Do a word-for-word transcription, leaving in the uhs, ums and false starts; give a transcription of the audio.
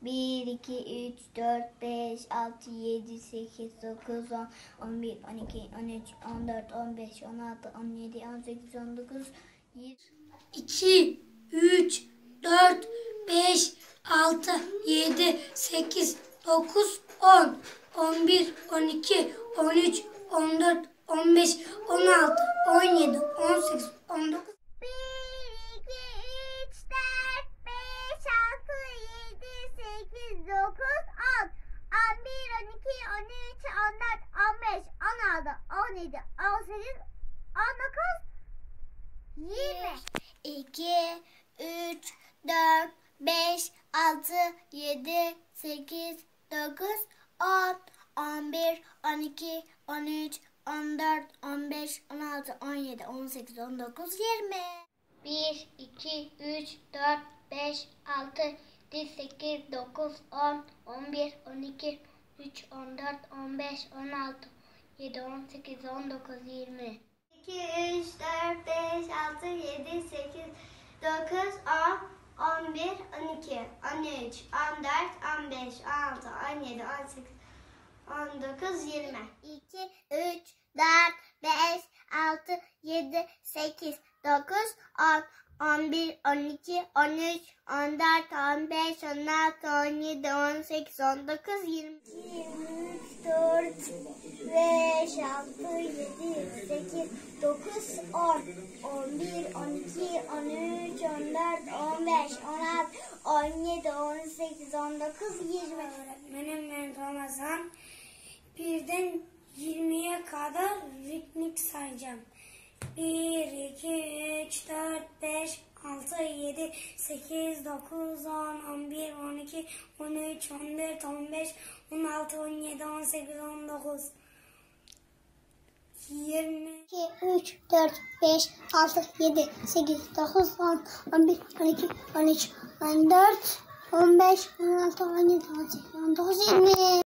bir, iki, üç, dört, beş, altı, yedi, sekiz, dokuz, on, on bir, on iki, on üç, on dört, on beş, on altı, on yedi, on sekiz, on dokuz, yirmi. iki, üç, dört, beş, altı, yedi, sekiz, dokuz, on, on bir, on iki, on üç, on dört, on beş, on altı, on yedi, on sekiz, on dokuz. bir, iki, üç, dört, beş, altı, yedi, sekiz, dokuz, on, on bir, on iki, on üç, on dört, on beş, on altı, on yedi, on sekiz, on dokuz, yirmi. iki, üç, dört, beş, altı, yedi, sekiz, dokuz, on, on bir, on iki, on üç, on dört, on beş, on altı, on yedi, on sekiz, on dokuz, yirmi. bir, iki, üç, dört, beş, altı, yedi, sekiz, dokuz, on, on bir, on iki, üç, on dört, on beş, on altı, on yedi, on sekiz, on dokuz, yirmi. iki, üç, dört, beş, altı, yedi, sekiz, dokuz, on, on bir, on iki, on üç, on dört, on beş, on altı, on yedi, on sekiz, on dokuz, yirmi. iki, üç, dört, beş, altı, yedi, sekiz, dokuz, on, on bir, on iki, on üç, on dört, on beş, on altı, on yedi, on sekiz, on dokuz, yirmi. iki, üç, dört, beş, altı, yedi, sekiz, dokuz, on, on bir, on iki, on üç, on dört, on beş, on altı, on yedi, on sekiz, on dokuz, yirmi. Öğretmenim ben Ramazan. Birden yirmiye kadar ritmik sayacağım. bir, iki, üç, dört, beş, altı, yedi, sekiz, dokuz, on, on bir, on iki, on üç, on dört, on beş, on altı, on yedi, on sekiz, on dokuz, yirmi. iki, üç, dört, beş, altı, yedi, sekiz, dokuz, on, on bir, on iki, on üç, on dört, on beş, on altı, on yedi, on sekiz, on dokuz, yirmi.